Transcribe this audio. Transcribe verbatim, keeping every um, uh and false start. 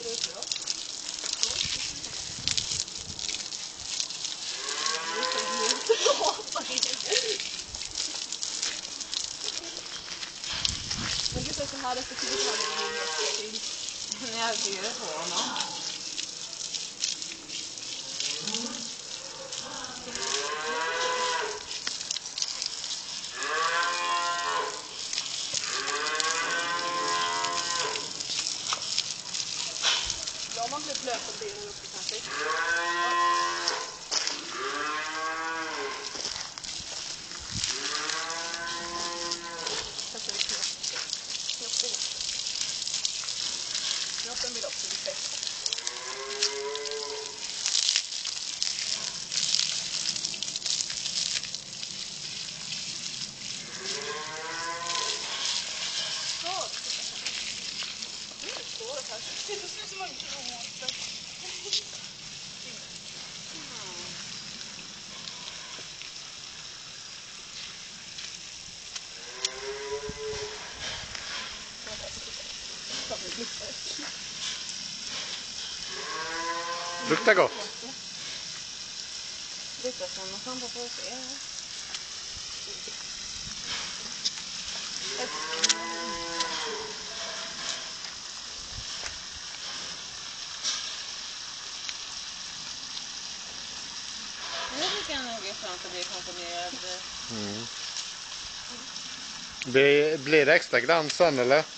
Men det är så här efter tjugo. Jag ser det på honom. Ja, man blir flöt och benen uppe kanske. Kanske det är knäpp. Knoppen också. Knoppen vill också bli fett. Det ser ut som en gråter. Luktar gott. Luktar som man kan få se. Nu tycker jag nog är skönt att bli komponerad. Mm. Blir, blir det extra glans sen eller?